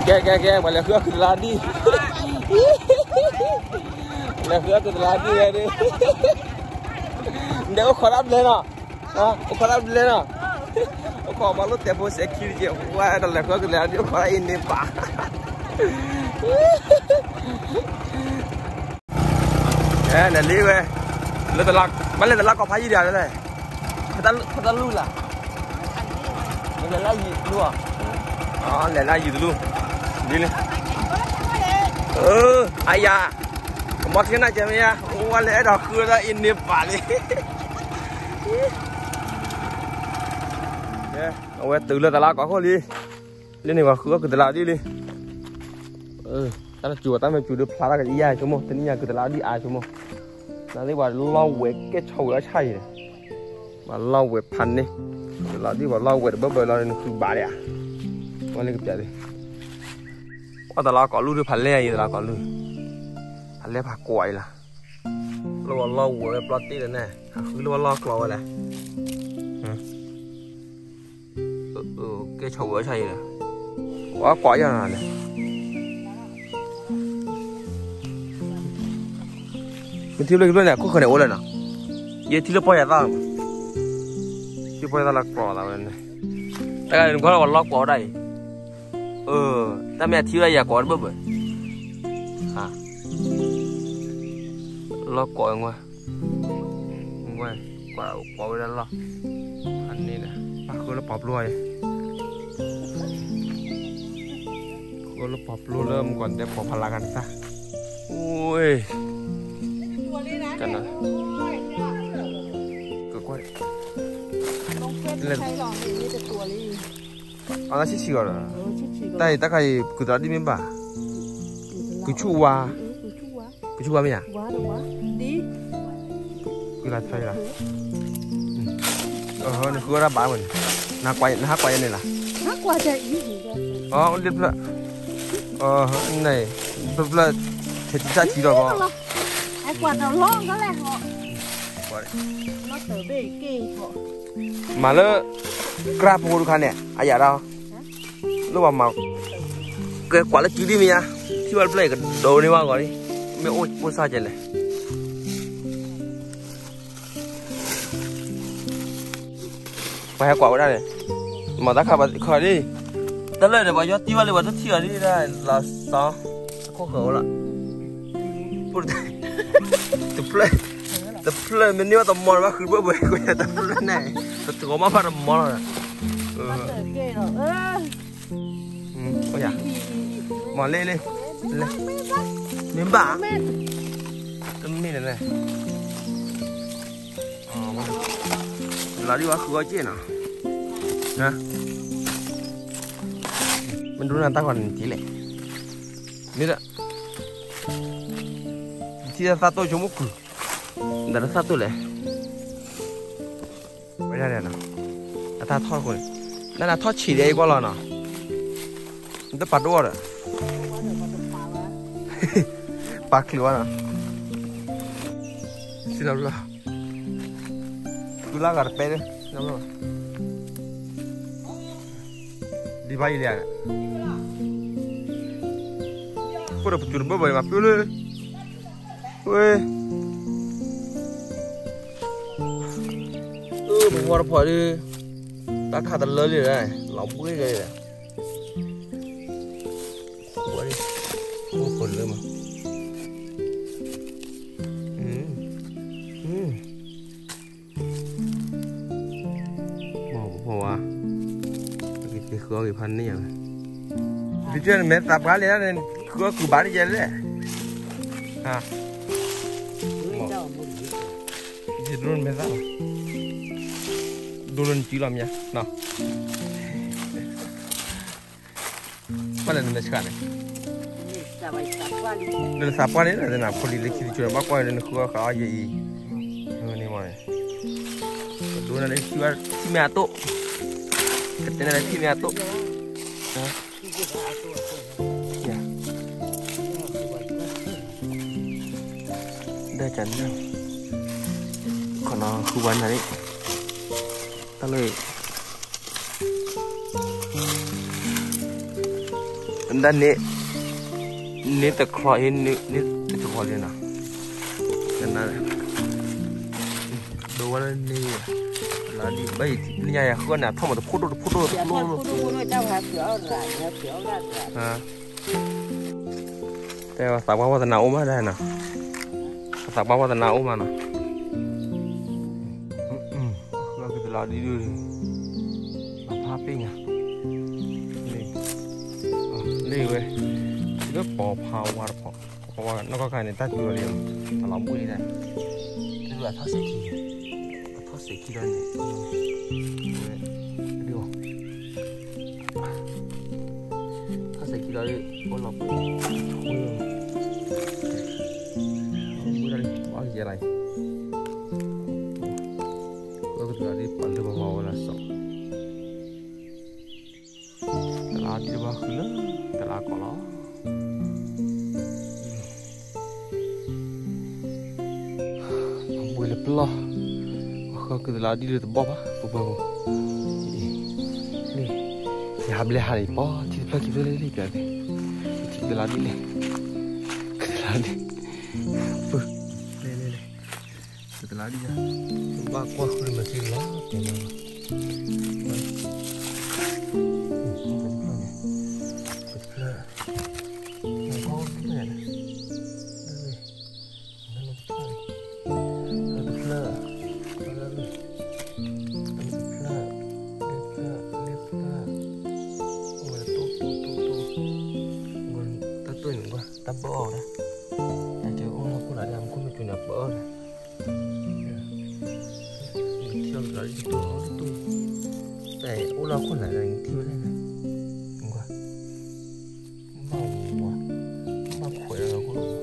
Kẹ mà là khứa cứ làm đi. Là khứa cứ làm đi này đi. Để có khó lắm lên à? Có khó lắm lên à? Có mà lúc tiếp vô sẽ kêu chị qua đó là khứa cứ làm đi khó in đi bà. Nè lý về. Lên tờ lạc, bắn lên tờ lạc có phải gì đấy này? Phải ta luôn là. Lên là gì luôn à? Lên là gì luôn? Đi lên. Ai da. Mất cái này chứ mày à? Qua lẽ đó cứ ra in niệm phả đi. Ôi từ lên tờ lạc có đi. Lên này vào khứa cứ tờ lạc đi đi. Ta là chùa ta mới chùa được phá ra cái gì à chú mô. Thế nhà cứ tờ lạc đi à chú mô. Nó đi vào lau quẹt cái trâu ở chay này. Mà lau quẹtพัน đi. Là đi vào lau quẹt bớt bớt là cứ bà đấy à. Qua lên cái chả đi. Qua tờ lạc có lưu đượcพัน lẻ gì tờ lạc có lưu. พัน lẻ phá quậy là. Lúc vào lau quẹt plot tí này. Lúc vào lau quẹt này. Cái trâu ở chay này. Quá quậy ra này. Mình thiếu lên này, có khởi này ổn lên à? Vậy thiếu lên bao nhiêu ta? Thiếu bao nhiêu ta là cỏ là bên này. Đây là đừng có là lót cỏ đây. Ta mẹ thiếu đây là cỏ bớt bớt. À, lót cỏ ngoài, ngoài cỏ bên đó lót. Anh này nè, bác cứ nó bọc luôn. Cứ nó bọc luôn lâm còn để bọc pháกันta. Ui. Cái này cứ quay lên nó chỉ chừa rồi đây ta cái cứ đó đi miếng bà cứ chua mày à cứ là thay là nó cứ ra bán mình nó hát quay này là hát quay chạy liệp lại này là thịt ra chỉ rồi bỏ quạt nó lon đó là họ nó tới bể kì họ mà nó grab mua được nè ai giờ đâu nó mà cái quả là chỉ đi mày khi mà play cái đồ này mà gọi đi mày ôi sao vậy này phải hai quả ở đây này mà ta khai đi tới đây để bảo cho tiêu lên bảo cho thiệt đi đây là sao có khẩu là the play mình nếu tao mò mà cứ bữa bữa cái tao play này tao có mà phải mò rồi ôi dạ mò lên miếng bả cái miếng này là đi vào khứa chứ nào nè mình đúng là ta còn chỉ lệ biết ạ chỉ là satu cuma ku, ada satu leh. Mana ni na? Ada thor ku, nana thor chỉ đấy qua là na. Itu bắt đua rồi. Bắt keluar na. Sila dulu. Gula garpe deh, nama. Di bayi dia. Pura putur bayi apa dulu? Ui mình qua đó đi ta khá là lớn rồi này lỏng cái này qua đi có phần nữa mà màu à cái khứa cái phần này nhỉ đi chơi mẹ tập cá lên nên khứa cứ bán đi chơi đấy à drone mấy sao drone chỉ làm nha nào mana ni sekarang ni siapa ni ada nak poli lagi cuma bakal ni kau kau aje ni mana drone ni cuma timatu katanya ni timatu ya dah cantik nó khu quanh này ta dan ni terkeluar ni terkeluar dia nak. Kenal. Dua ni lagi baik ni ya kau nak thom tu photo.แต่สักว่าจะหนาวมาได้นะสักว่าจะหนาวมานะเราก็จะรอดีดูมาพาปิ้งอ่ะนี่เว้ยก็ปอพาวาเพราะว่านักก็การในตั้งตัวเรียนตลอดบุรีได้ที่ว่าท่าเสกีแล้วนี่ดูท่าเสกีแล้วก็หลับอะไรก็คืออะไรปั่นเรือมาวันละสองตลาดที่บ้านคือละตลาดก่อนละบุยเล็บล้อก็คือตลาดที่เรือตะบ๊อบอ่ะปุ๊บนี่อย่าหับเลยหาเลยป้อที่ตลาดคิดเลยเลยกันที่ตลาดนี่เลยตลาดนี่ปุ๊บlari ya, bak kuah kulit masih lah, kenapa? Betul, kau betul ya? Tại ô lo con lại là thiêu lên này, đúng không? Bao quá, bao khỏe là có khỏe,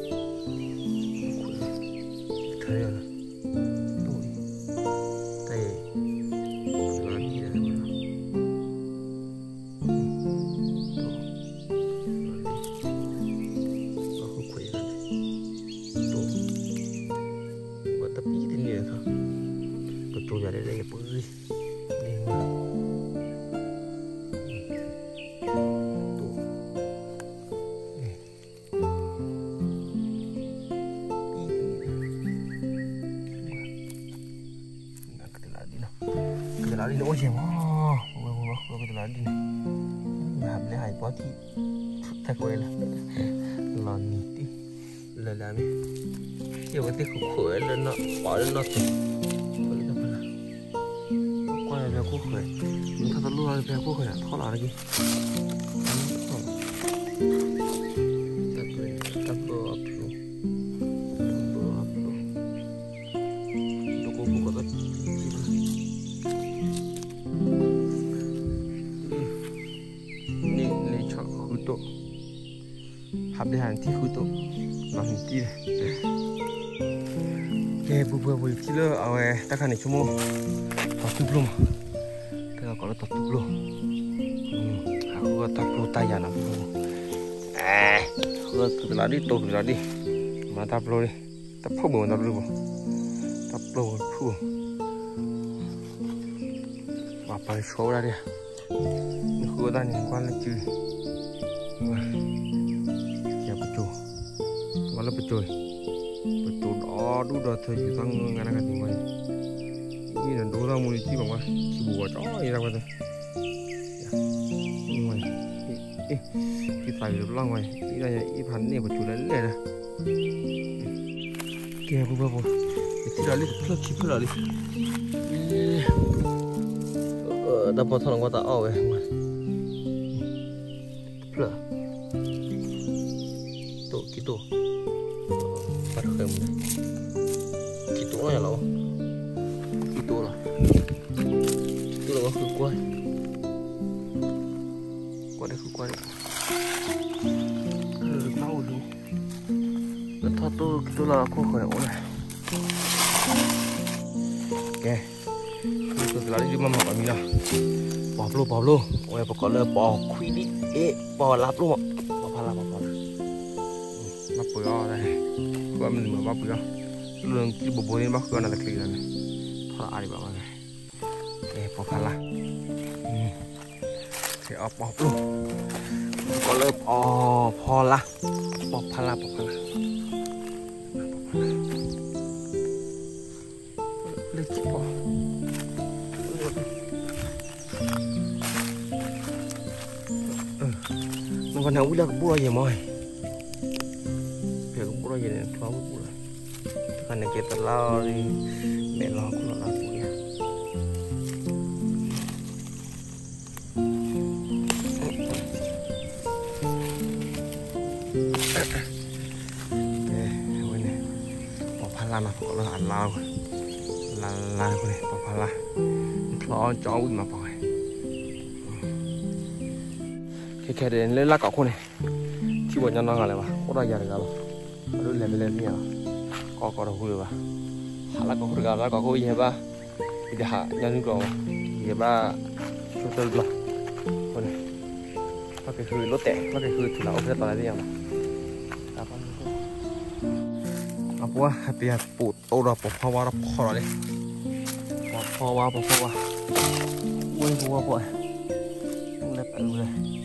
thấy rồi, tôi, tại làm gì đấy mà, bao khỏe là tôi, bắt tập đi thế này thôi, tôi ra đây là bơi. Lari ni ojek wah, kita lari ni. Nak beli hai pati, tak kau lah. Lani ti, lelami. Dia berarti kau lah nak, pada nak tu. Kau itu apa lah? Kau yang biar kau kau. Entah terlalu lari biar kau nak thol lagi. Hab dia nanti kutu, nanti deh. Okay, buat kilo awal takkan ni cuma satu belum. Tengok kalau satu belum. Aku tak perlu tanya nak belum. Aku lari tu lari. Mana tak perlu ni. Tak perlu mana perlu. Tak perlu perlu. Apa show lah dia. Aku dah ni kuat lagi. Malah betul dah terjutang anak tinggal ini dan dua orang mulai cium apa cibuat ini apa tu ya kita lagi pulang mai ini hanya ipan ni betul leleh dah okay apa itu lali lagi lali dapat orang kata awal pula tu gitu pada kamu gitu lah ya lah gitu lah waktu kuat ada kuat kalau tahu tu entah tu gitulah aku kayak orang oke itu lari di mana kami lah Pablo oleh pokoknya kuini lap lu apa lap ya dah gua minum apa ya lu yang kiri boborin bah gua nak klik kan thora ari bang pokoknya apa lu lớp pho la bọc pha la lấy chip bò nó còn nấu là bùa gì mồi việc bùa gì này thua bùa kan kita lari belok ke laut ya. Ini popala mà có là ăn lao là cái này popala lo cháu mà phải cái đến lấy lá cỏ này chỉ bọn nó là mà có ra giờ được rồi rồi lên nha có đâu vui ba hala có hurga la có gì ba đi ha nhân có gì ba số tư lo con này nó cái khơi lót tẹt nó cái khơi thì nó sẽ tao đi à apa happy put ora pawa ra phora le pawa ui pawa le pa le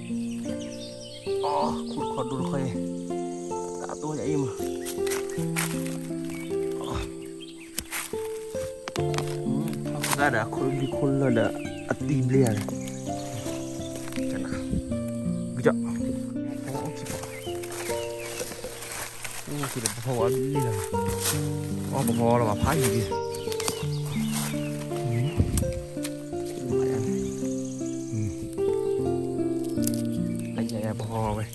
khut đun khơi cả tôi vậy mà ada khul ada ati belia kana gejak oh cipa ini sudah bawa beli lah bawa lah apa lagi dia lumayan lagi ya bawa weh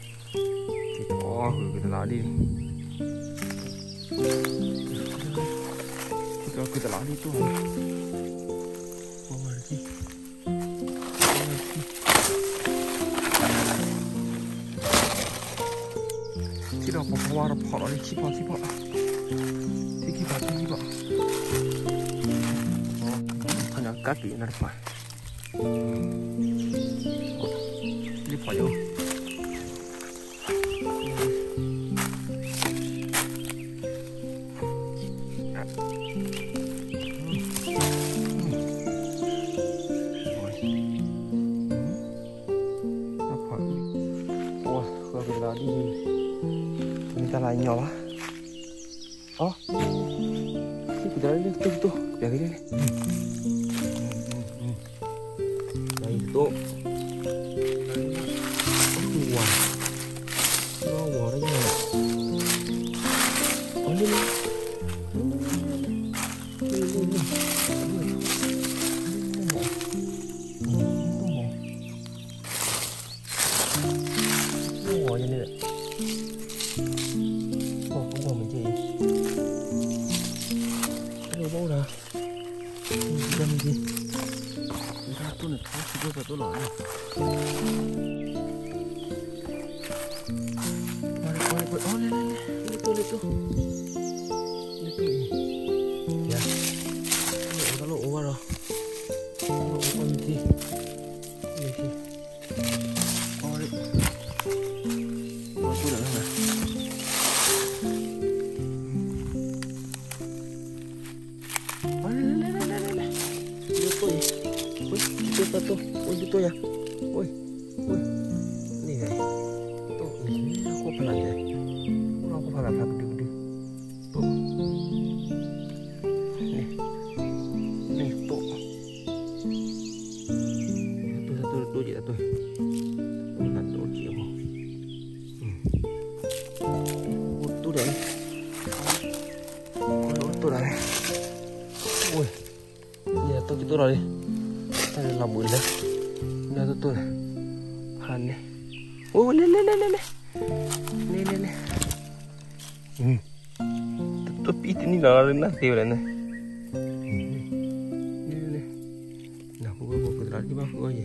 kita lari kita lari tu chỉ đâu có hoa họ nói chỉ bỏ thằng nào cắt kỹ nó được mà đi bỏ vô kita lain nyawa. Oh, si kuda ni tu, yang ini. Yang itu. Wah, wah ni. Oh ni. Oh, ini. Đâu nè, đâm gì? Ra tôi này tháo thì tôi tôi nói này. Quay, lên, lấy tôi. Kìa, lộ qua rồi. Lộ qua gì? Ôi, tôi đợi này. Tuh, gitu ya. Woi. Ini guys. Tuh, ini aku pelan deh. Aku pelan gede-gede. Tuh. Nih tuh. Satu aja tuh. Satu aja mau. Tuh deh. Tuh dah. Woi. Ya tuh gitu rồi. Đây là bụi đấy, đây tôi này, hàn này, ô lên, tôi biết ini là lên nát tiêu này này, nào cô cái đó chứ bác cô gì,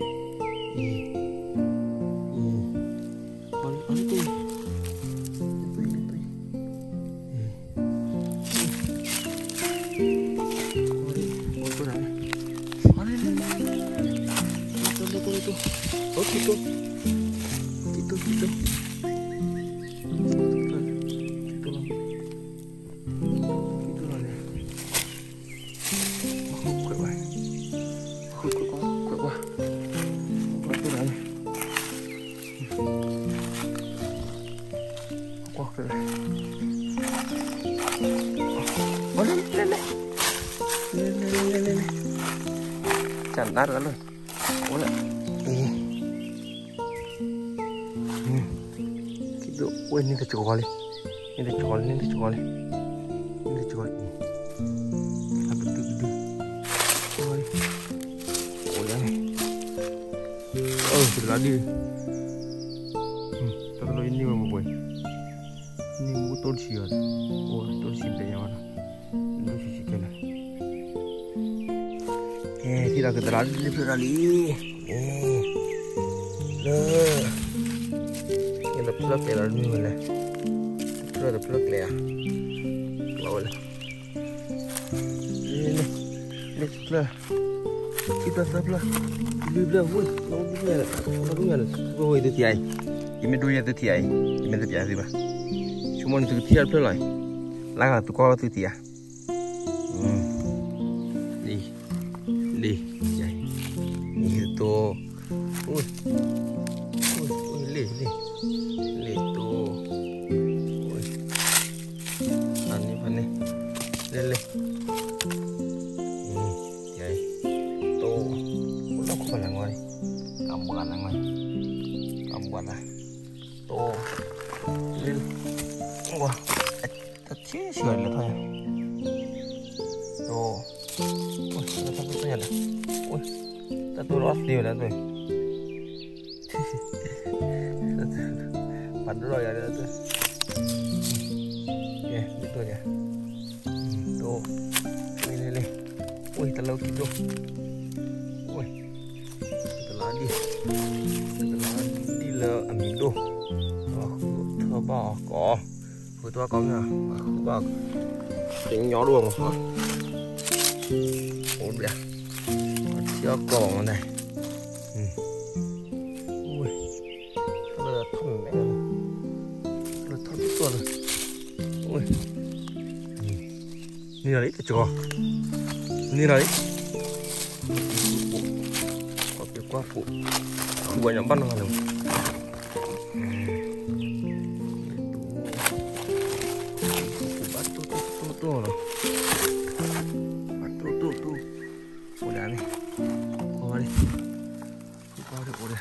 gitu lah deh. Khỏe quá. Khỏe quá. Khỏe quá. Quá rồi. Lên. Lên. Chẳng đắt lắm rồi. Ủa lại. Cái độ quên nên phải chọn đi. Nên phải chọn. Apa tu gede. Oi. Oh ya ni. Oh, sudah lagi. Tak tahu ini apa boy. Ini motor sial. Oh, motor si banyak mana. Ini si kena. Tidak keterlaluan lagi. Nah. Ini plug ya lalu ni mana? Plug le ya. Lawan. Ini plug. Kita plug. Bila woi, lalu woi itu tiai. Ini dua itu tiai. Ini tu biasa bah. Cuma itu tiai plug lah. Laga tu kau tu tiai. Ni tiai. Ini tu. Woi, le tu. Woi. Ani. Le. Buat lah, tuh, lil, wah, kecil sekali lah, tuh, wah, satu tu ada, wah, satu ros dia dah tu, padahal ya ada tu, ya, betul ya, tuh, lil, wah, terlalu gitu, wah, terlalu amido thơ bò cỏ vừa toa có nha bò tính nhỏ luôn hả ổn đẹp chưa còn này ui nó là thằng mẹ nó thằng biết rồi ui như là đấy cho như là đấy có cái quá phụ buat yang mana kalau batu tu loh batu tu udah nih udah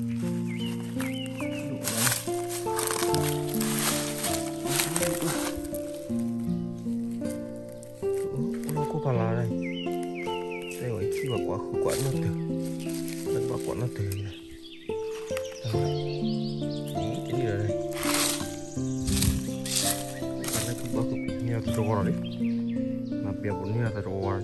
aku pala đây đây gọi chi vào quả nó từ lần vào quả nó từ ini dah đây karena tu baku ni ada terowar ni nabi pun ni ada terowar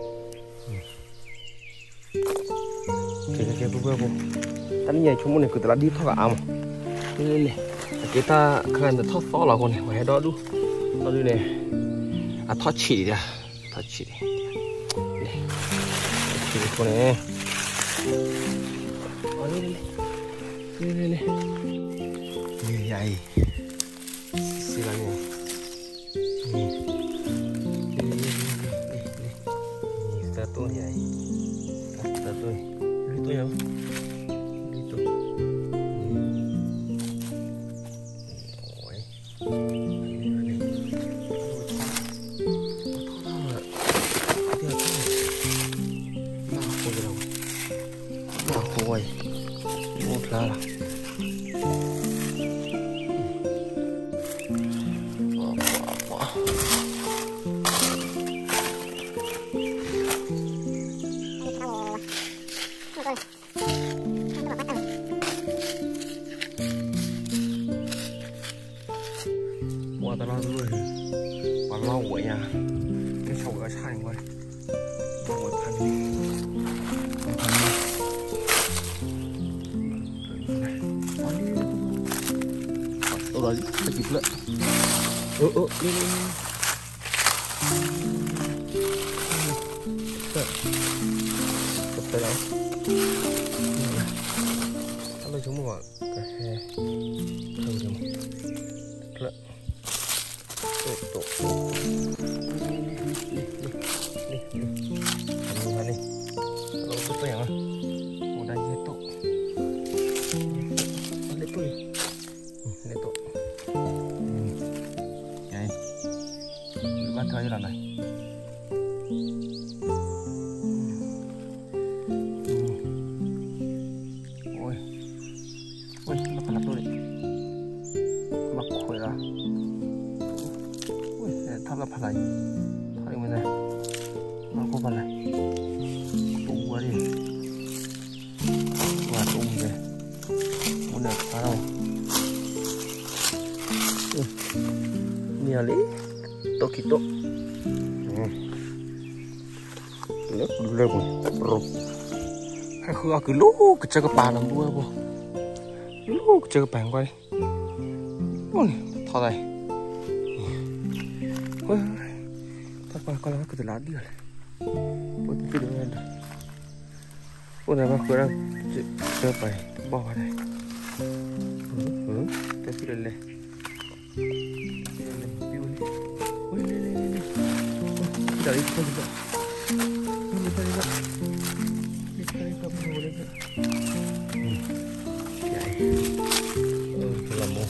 kayak apa tadi ni cuma ni kita lagi thok am ni kita kan ada thok solah kon ni wah dah tu lalu ni thok ciri dia thok ciri kon ni Ini yai. Silanya. Ini satu yai. Satu. Itu ya. Itu. Lah. Buat terlalu dulu, malah ya, ini coba cari gue, buat panen. Lagi pula. Ini. Betul. Kalau cuma tahu cuma. Pula. Tuh. Ini. Kalau betul ya. Udah jatuh. Ada tu Ini tu. Okey. Buat aja lah ni. Oi. Oi, apa nak tu ni? Mak koi lah. Oi, thap lah palai. Thap mana? Mak ko palai. Tunggu ni. Wah, tunggu deh. Mana kalau ni ali tokito ini dulu pun roh aku lu kerja kepanan dua bu lu kerja kepanan kau ni thao đây tapi kalau aku tu ladi lah buat tu dengan buat apa kurang cepat bawa deh tapi leleh dari itu juga boleh lama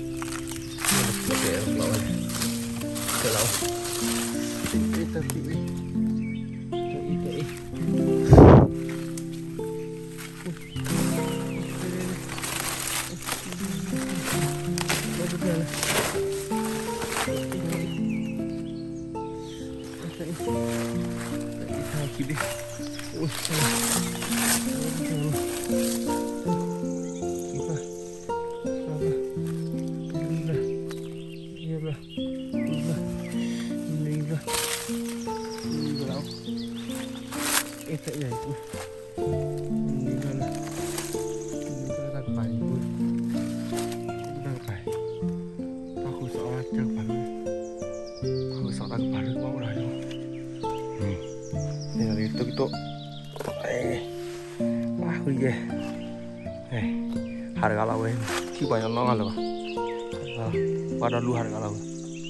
harga lawan si banyak nongal loh pada lu harga lawan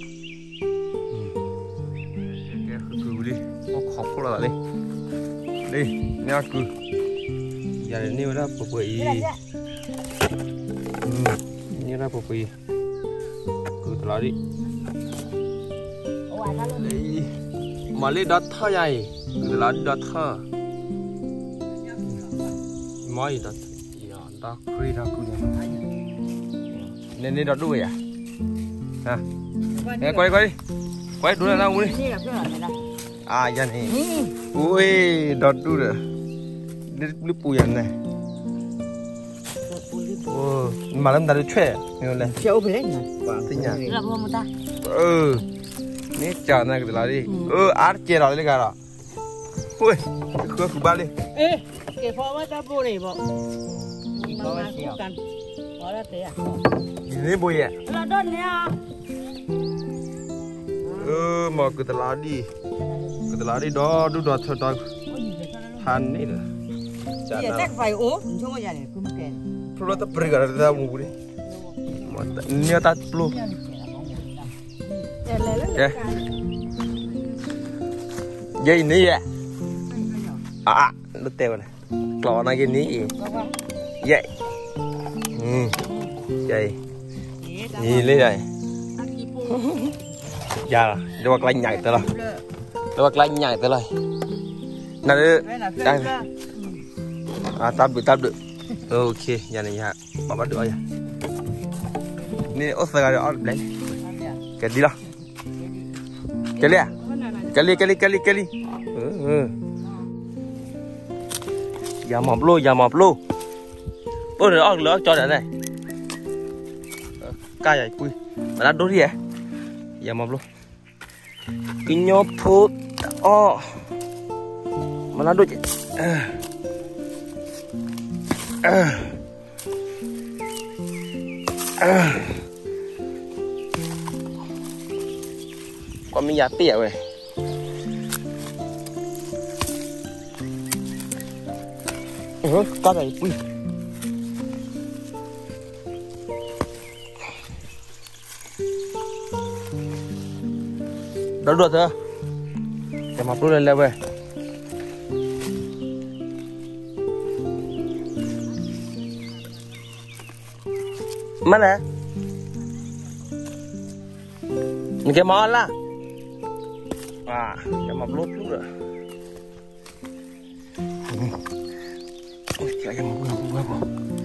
aku beli mau kopul lah nih ini aku ya ini udah popoi ini udah popoi aku terlari Malay data ya terlari data mai data dah kiri dah kunya. Ini dah dua ya? Hah? Kau dulu nak uli? Ah, ya ni. Ui, dah dua. Ini beli puyan ni. Oh, malam dah cuci, ni oleh. Jauh beli ni. Tinya. Nak buat muda. Ni jangan kita lari. Arce lari kara. Ui, aku balik. Kepala macam boleh bok. Kan, orang tu ya. Ini boleh. Ladon ya. Mau kita lari dah cerita han ni dah. Iya, tak baik cuma jadi kumken. Perlu tak pergi ada dah mau beri. Ni tak perlu. Ya ini ya. Lu tahu lah. Kalau nak ni. Vậy vậy gì lấy đây giờ cho bác lanh nhảy tới rồi cho bác lanh nhảy tới rồi nào đây tạm được ok giờ này ha bảo bắt được rồi nè ớt phải là ớt đấy cái đi đâu cái li giờ mập luôn ôi rồi ớt lỡ cho đây này cay vậy cùi mà đã đốt đi à giờ mập luôn cái nhóc phốt mà nó đốt còn mình giả tỉa rồi cắt này cùi đó được chưa? Cái mặt luôn lên về. Mana? Cái món là cái mọc lốp lúc rồi. Ôi trời ơi, mọc lốp.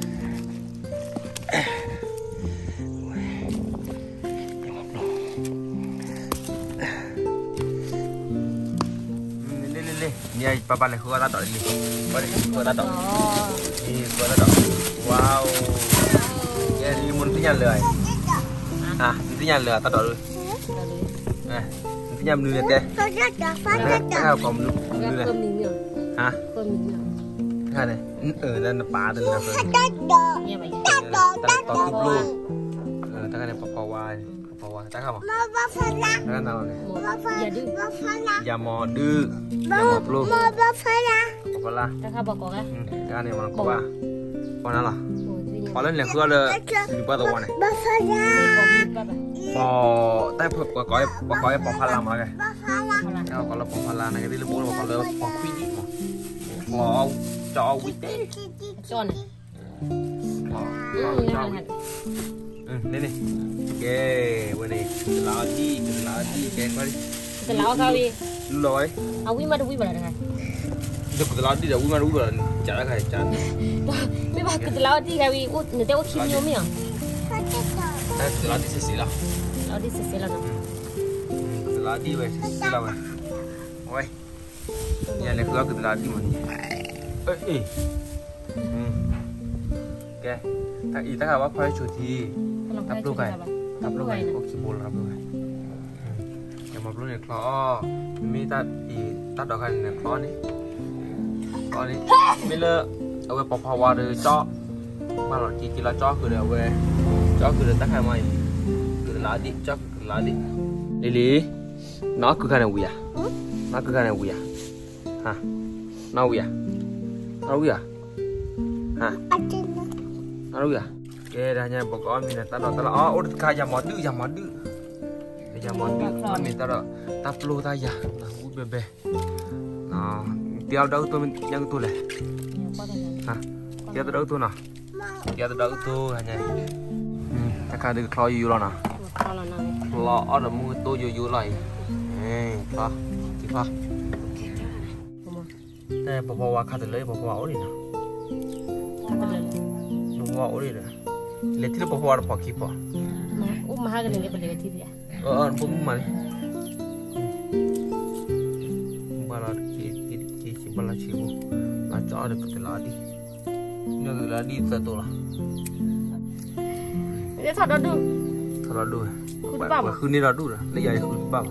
Ni papa le juega dato ni. Vale, juega dato. Ni juega dato. Wow. Ya limun tu nyalaเลย. Itu nyala dato dulu. Itu nyala dulu ya. Apa kamu dulu? Hah? Kan ni. Dan pa dan apa. Tak dulu. Tak kan papa wan. Tak apa. Tak kan tahu ni. Ya mau du. Ya mau peluk. Apa lah? Tak apa kau kan? Tak kan yang mana Mana lah? Kalau ni aku ada di bawah tu ni. Tai pokoknya pokoknya lah ke. Kalau pokoknya nak jadi lebih kalau pokoknya ni mah. Kalau jauh itu. John. Ni. Okay, mana? Lagi. Okay, mari. Kita lawa kali. Loi. Awi mana dengan? Được cái lót đi đâu mà đúng là chả là chả. Mấy bà cái lót đi kali, người ta có chim nhiều miếng. Cái lót đi xí là. Lót đi xí là. Cái lót đi về xí là vậy. Ôi. Nhà này cứ cái lót đi mà. Ê. Ok. Ta ý ta bảo phải chủ thì tập luôn cái. Tập luôn cái. Ok, bol tập luôn cái. Yang mau ni claw, mi ta ta dah kan claw ni. Claw ni, bila awak papa ada cak, malah kira cak ke dia awak, cak ke dia tak kan mai, ke ladi, cak ke ladi. Lili, nak ke kan awak? Nak ke kan awak? Ha, nak awak? Nak awak? Ha? Nak awak? Okay, dah hanya pokok ni nak tak dah. Oh, udah kaya madu. Jamon tu, kami taruh taplu saja, bebe. Tiap daun tu yang tu leh. Tiap daun tu nah. Tiap daun tu hanya. Tak ada kalau you lah nah. Kalau ada mu tu you lah. Kah, kah. Tapi bawa kata leh, bawa ori nah. Bawa ori dah. Letir bawa apa kipa? Mahal ni lepas letir dia. Pun mana? Balat kiki balat cibu, macam ada keteladi. Ini keteladi satu lah. Dia tak ada tu. Tak ada tu. Bapa. Kuni ada tu lah. Lihat kuni bapa.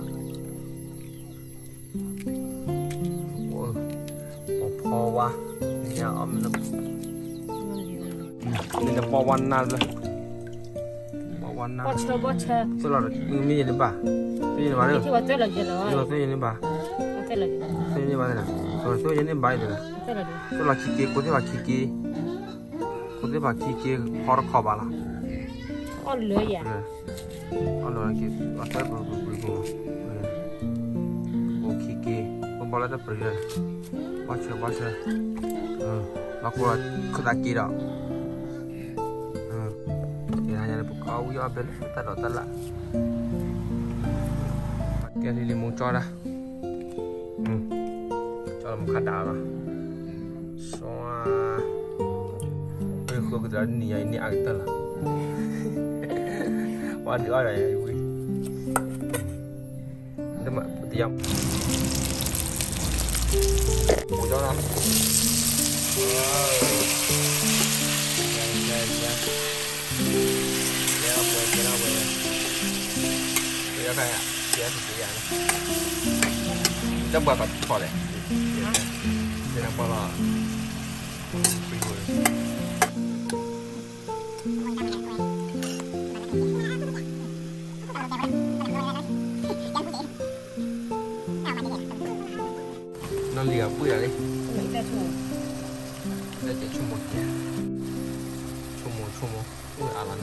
Oh, pawa. Ni am nak. Ni nak pawan nal lah. Bocah. Solar ni ni ba. Ni ni mana? Itu betul lagi lah. Ni ni ba. Betul lagi. Ni mana? So ni ba itu lah. Betul lagi. Solar kiki, kau tu ba kiki horok kau bala. Oh le ya. Oh lagi. Apa berbual? Oh kiki, kau bala dah pergi. Baca. Aku kena kira. Kau ya bel tak ada lah. Pakai lili muncul dah. Kalau muka dah lah. Soal, aku kita ni agak lah. Waduh ada ya ibu. Kita mak diam. Muncul lah. Kayak biasa saja. Kita buat apa leh? Jangan apa lah. Nanti lihat apa ya ni? Kita cuma dia. Cuma. Alam.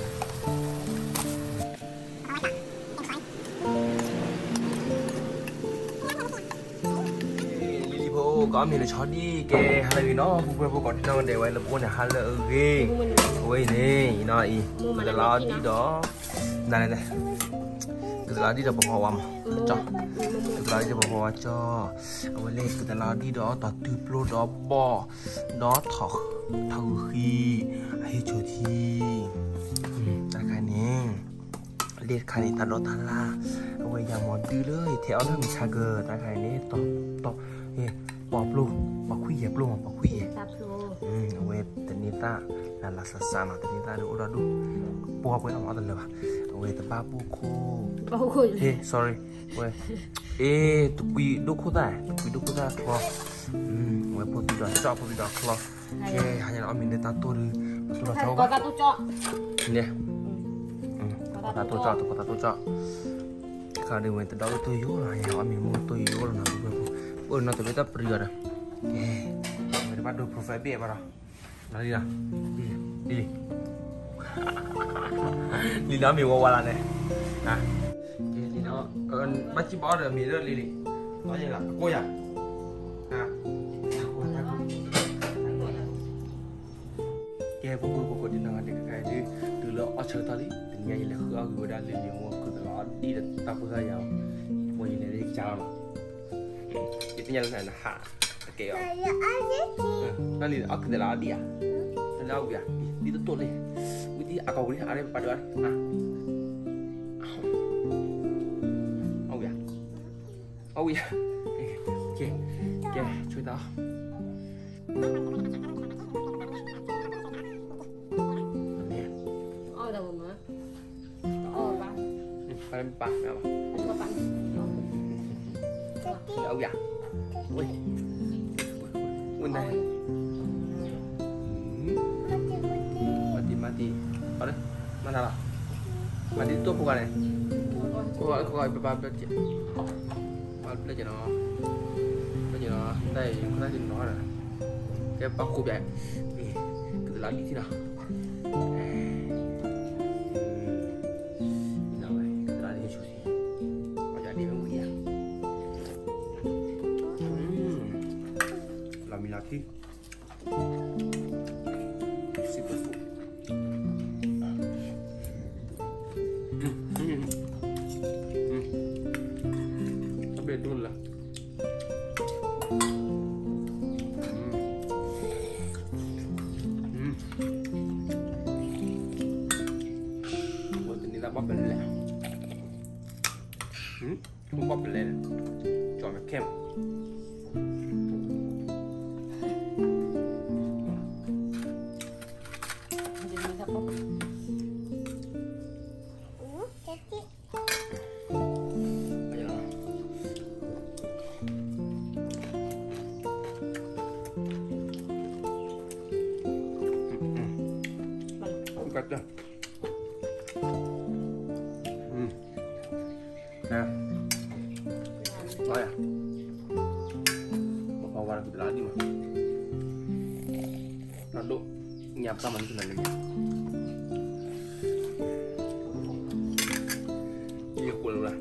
có mình là chó đi kê hay là nó phụ còn đâu để quay là buôn là hay là ghê ôi nè nó ý cái là đi đó này này cái là đi đâu bỏ hoa mà cho cái là đi bỏ hoa cho ôi lên cái là đi đó tao từ pro đó bỏ đó thọ thầu khi hay chỗ thì tại cái này liệt khai này ta đó ta la ôi nhà mòn đưaเลยtheo nó mình xa gờ tại cái này to bỏ luôn bỏ khuy dẹp luôn bỏ khuy dẹp ôi tên này ta là sasa mà tên này ta được đó bỏ với ông ở đây là ôi ta ba bu hey sorry ôi tụi quy đúc khô ta kho ôi bỏ đi đó kho hanya ông mình ta tôi là cháu có tôi cho nè có ta tôi cho kalau dia minta daun tu yo lah, yang kami mau tu yo lah nak buat. Nak tu kita pergi ada. Mereka pada profile biar bara. Lari lah, đi. Lili kami mau walan ni. Nah, Lili nó baca bawa dah mira Lili. Tahu je lah, aku ya. Nah, cái cô đi nào để cái gì từ lọ ở chơi tali từ nhà là khứa người đã lên nhiều mua cứ từ lọ đi được tao vừa ra giàu mua gì này đi chào nó cái nhà này là hạ cái kiểu nó đi ở cái lọ đi à nó lao kìa đi tới tuột đi đi à cầu đi à đây bắt được à ông kìa kìa chui tao phải bạc nào đâu vậy ui này mati ở đây mana lah mati itu bukan ya kau beberapa belajar nó đây chúng ta nhìn nó là cái bao cục vậy cái lá đi thế nào laki super food sampai dulu lah buat ini lah apa beli không beli chọn cái kem cắt ra nè nói à một phần vào cái lá đi mà nó độ nhạt ra mình cái này nhiều của rồi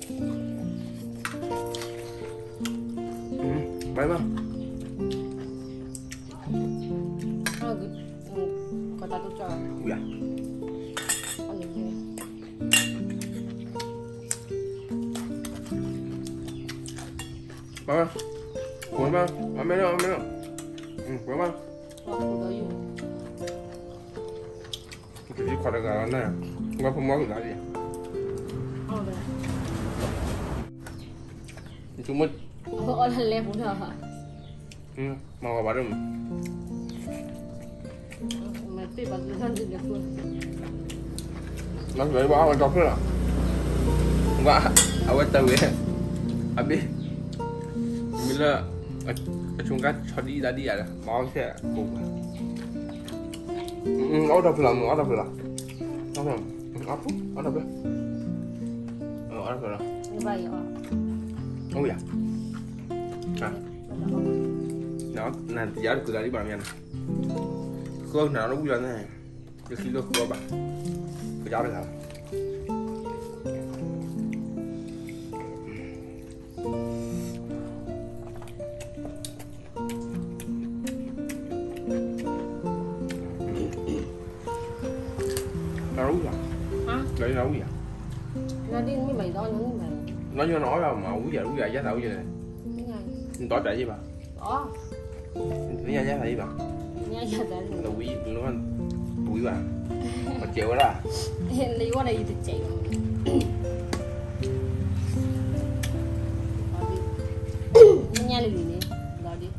bay không kota tu cho dạ Mama, mama, mama đâu, mama. Cái gì khoai gà này, ngon không món cái gì? Chúng mình. Ở lần lem cũng được hả? Mau vào đâu? Mà tuy bảo dân gì được luôn. Nó phải báo anh cho nữa. Vạ, ở bên tàu ấy, abi. Bila chúng ta cho đi ra đi à, món sẽ cùng. Ở đâu là, ở đâu là, ở đâu là. Như vậy hả? Không vậy? À, nó là giá được ra đi bằng nhau. Khương nào nó cũng vậy này, từ khi nó khô bạn, cái giá được hả? hả Lấy nấu gì à? nó đi với mày đó nó với mày Nó như nói đâu mà uống giờ giá thầu gì này. cái ngày Tỏi chạy gì bà? đó Thứ nhà giá thầu gì bà? nha giờ đã Tao quý nó túi bà. Mà chịu đó à? lấy qua đây thì chạy nha đi nè rồi đi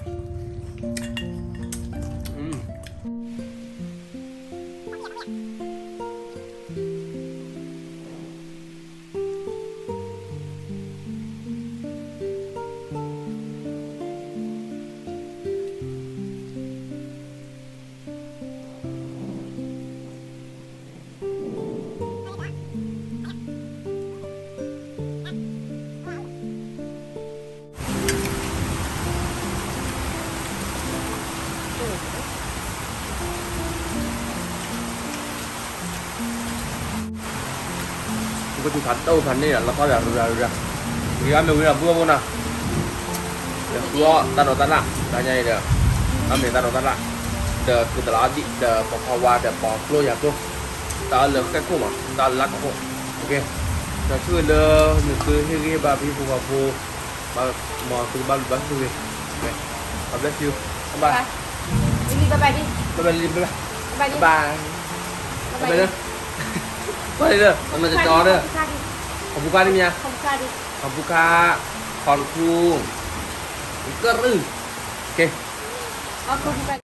Có chú thật đâu phần này là nó có ra thì ăn mình là vừa luôn nào vừa ta nó ta lại ta nhảy được ăn mình ta nó ta lại được từ đó đi được bỏ qua được bỏ lôi nhà tôi ta lỡ cái cô mà ta lắc cô ok là chưa lỡ những cái cái bà bị phụ bà mà từ ba bán tôi về God bless you bye bye bye đi bye bye bye bye đi bye bye nữa bye nữa màจะจอเด้อขอบคุณค่ะดิเมีย không xa đi ขอบคุณค่ะขอบคุณก็รึโอเค không